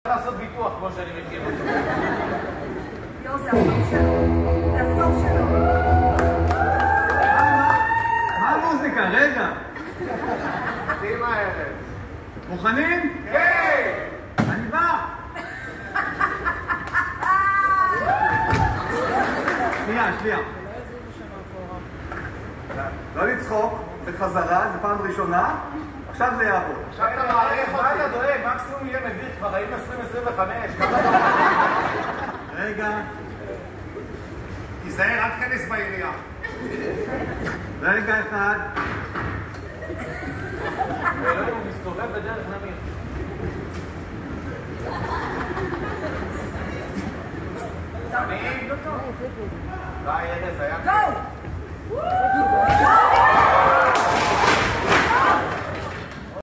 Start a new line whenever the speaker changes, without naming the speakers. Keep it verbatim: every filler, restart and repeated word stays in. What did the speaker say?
לעשות ביטוח כמו שאני מכיר אותי.
יו, זה הסוף שלו. זה הסוף שלו.
מה המוזיקה? רגע.
תהיים הערב.
מוכנים?
כן!
אני בא! שנייה, שנייה. לא לצחוק, זה חזרה, זה פעם ראשונה, עכשיו זה יעבוד.
עכשיו אתה מעריך, מה אתה דואג? מקסימום יהיה מביך, כבר ראינו עשרים עשרים וחמש.
רגע.
תיזהר, אל תכנס בעירייה.
רגע אחד.
אלוהים, הוא מסתובב בדרך נמיר. תמיד? ביי, ארז, היה...
גו!